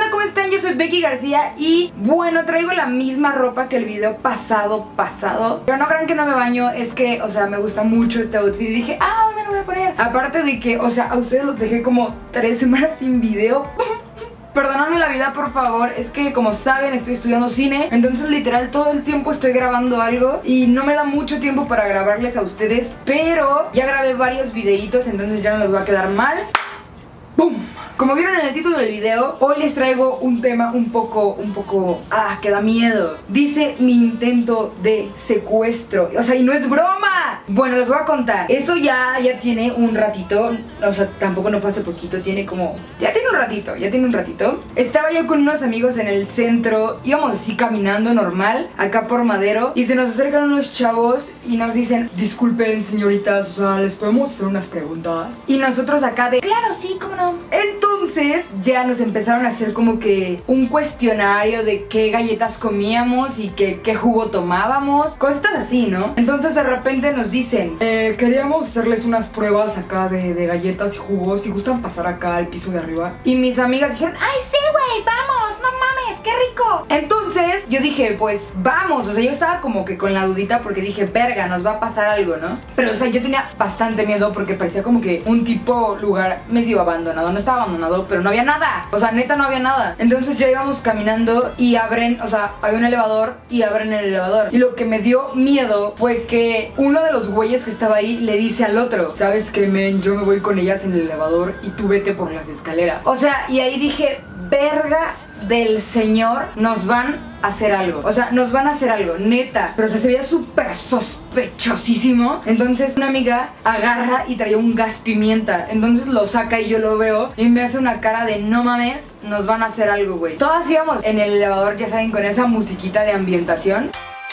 Hola, ¿cómo están? Yo soy Becky García y bueno, traigo la misma ropa que el video pasado. Pero no crean que no me baño, es que, o sea, me gusta mucho este outfit y dije, hoy me lo voy a poner. Aparte de que, o sea, a ustedes los dejé como 3 semanas sin video. Perdóname la vida, por favor, es que como saben estoy estudiando cine, entonces literal todo el tiempo estoy grabando algo y no me da mucho tiempo para grabarles a ustedes, pero ya grabé varios videitos, entonces ya no les va a quedar mal. ¡Bum! Como vieron en el título del video, hoy les traigo un tema un poco, que da miedo. Dice mi intento de secuestro. O sea, y no es broma. Bueno, les voy a contar. Esto ya tiene un ratito. O sea, tampoco no fue hace poquito. Tiene como... Ya tiene un ratito. Estaba yo con unos amigos en el centro. Íbamos así caminando normal, acá por Madero. Y se nos acercan unos chavos y nos dicen, disculpen señoritas, o sea, ¿les podemos hacer unas preguntas? Y nosotros acá de... Claro, sí, cómo no. Entonces ya nos empezaron a hacer como que un cuestionario de qué galletas comíamos y qué jugo tomábamos, cositas así, ¿no? Entonces de repente nos dicen, queríamos hacerles unas pruebas acá de galletas y jugos, si gustan pasar acá al piso de arriba. Y mis amigas dijeron, ¡ay sí, güey! ¡Vamos! ¡No mames! ¡Qué rico! Entonces yo dije, pues vamos. O sea, yo estaba como que con la dudita porque dije, verga, nos va a pasar algo, ¿no? Pero o sea, yo tenía bastante miedo porque parecía como que un tipo lugar medio abandonado. No estaba abandonado, pero no había nada. O sea, neta no había nada. Entonces ya íbamos caminando y abren, o sea, había un elevador y abren el elevador. Y lo que me dio miedo fue que uno de los güeyes que estaba ahí le dice al otro, ¿sabes qué, men? Yo me voy con ellas en el elevador y tú vete por las escaleras. O sea, y ahí dije, verga del señor, nos van a hacer algo. O sea, nos van a hacer algo, neta. Pero o sea, se veía súper sospechosísimo. Entonces una amiga agarra y traía un gas pimienta. Entonces lo saca y yo lo veo y me hace una cara de no mames, nos van a hacer algo, güey. Todas íbamos en el elevador, ya saben, con esa musiquita de ambientación.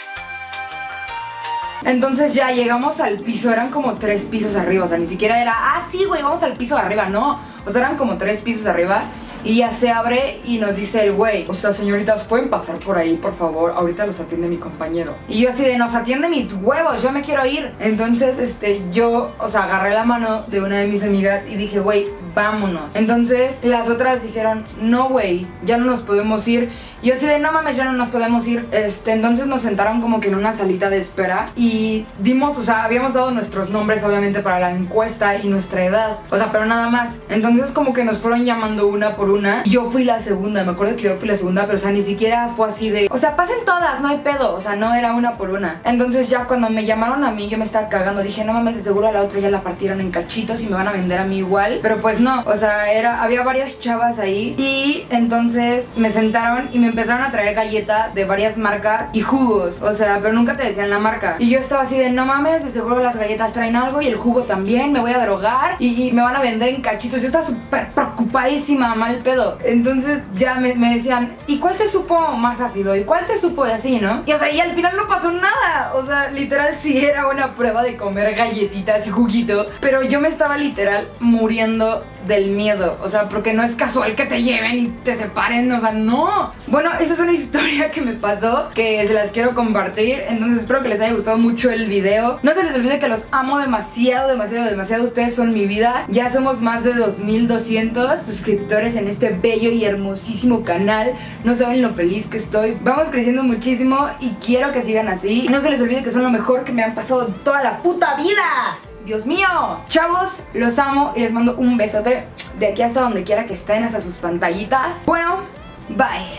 Entonces ya llegamos al piso, eran como 3 pisos arriba. O sea, ni siquiera era, sí, güey, vamos al piso de arriba. No, o sea, eran como 3 pisos arriba. Y ya se abre y nos dice el güey, o sea, señoritas, ¿pueden pasar por ahí, por favor? Ahorita los atiende mi compañero. Y yo así de, nos atiende mis huevos, yo me quiero ir. Entonces, yo, o sea, agarré la mano de una de mis amigas y dije, güey, vámonos. Entonces, las otras dijeron, no, güey, ya no nos podemos ir. Y yo así de, no mames, ya no nos podemos ir. Entonces nos sentaron como que en una salita de espera y dimos, o sea, habíamos dado nuestros nombres obviamente para la encuesta y nuestra edad. O sea, pero nada más. Entonces como que nos fueron llamando una por una. Yo fui la segunda, me acuerdo que yo fui la segunda, pero o sea, ni siquiera fue así de, o sea, pasen todas, no hay pedo. O sea, no era una por una. Entonces ya cuando me llamaron a mí, yo me estaba cagando. Dije, no mames, de seguro a la otra ya la partieron en cachitos y me van a vender a mí igual. Pero pues no, o sea, había varias chavas ahí. Y entonces me sentaron y me empezaron a traer galletas de varias marcas y jugos, o sea, pero nunca te decían la marca. Y yo estaba así de, no mames, de seguro las galletas traen algo y el jugo también, me voy a drogar y me van a vender en cachitos. Yo estaba súper preocupadísima, mal pedo. Entonces ya me decían, ¿y cuál te supo más ácido? ¿Y cuál te supo de así, no? Y o sea, y al final no pasó nada. O sea, literal sí era una prueba de comer galletitas y juguito, pero yo me estaba literal muriendo del miedo. O sea, porque no es casual que te lleven y te separen, o sea, no. Bueno, esa es una historia que me pasó, que se las quiero compartir. Entonces espero que les haya gustado mucho el video. No se les olvide que los amo demasiado. Ustedes son mi vida. Ya somos más de 2200 suscriptores en este bello y hermosísimo canal. No saben lo feliz que estoy. Vamos creciendo muchísimo y quiero que sigan así. No se les olvide que son lo mejor que me han pasado toda la puta vida. Dios mío. Chavos, los amo y les mando un besote de aquí hasta donde quiera que estén, hasta sus pantallitas. Bueno, bye.